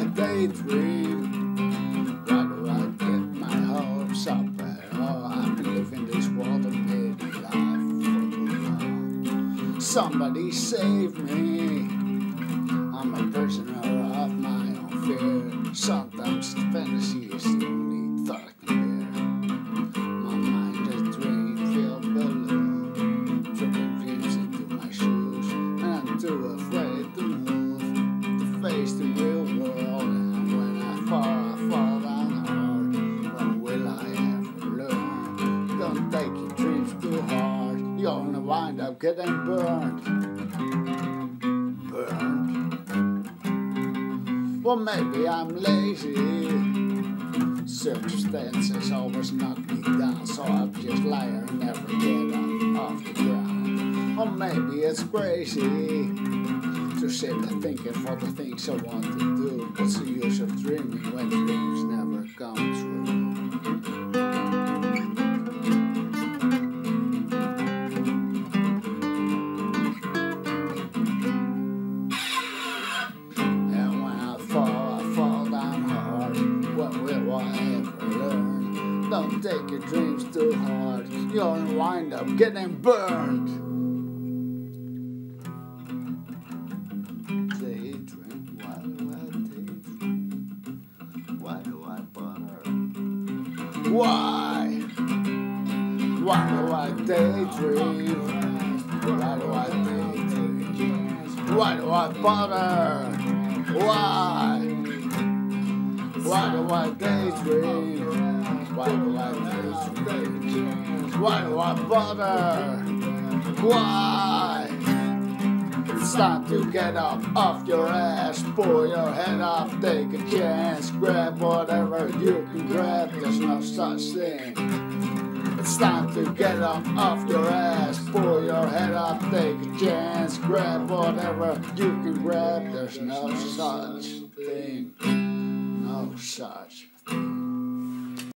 I daydream? Why do I get my hopes up at all? I've been living this world a pity life for too long. Somebody save me. I'm a prisoner of my own fear. Sometimes fantasy is the only thought I can bear. My mind is dream-filled balloon, tripping dreams into my shoes, and I'm too afraid to move, to face the real world. And when I fall down hard. When will I ever learn? Don't take your dreams too hard. You're gonna wind up getting burned. Well, maybe I'm lazy. Circumstances always knock me down, so I just lie here and never get up off the ground. Or maybe it's crazy to sit and thinking for the things I want to do. What's the use of dreaming when dreams never come true? Don't take your dreams too hard. You're gonna wind up getting burned. Daydream, why do I daydream? Why do I bother? Why? Why do I daydream? Why do I daydream? Why do I bother? Why? Why do I daydream? Why do I daydream? Why do I bother? Why? It's time to get up off your ass, pull your head up, take a chance, grab whatever you can grab, there's no such thing. It's time to get up off your ass, pull your head up, take a chance, grab whatever you can grab, there's no such thing. No such thing.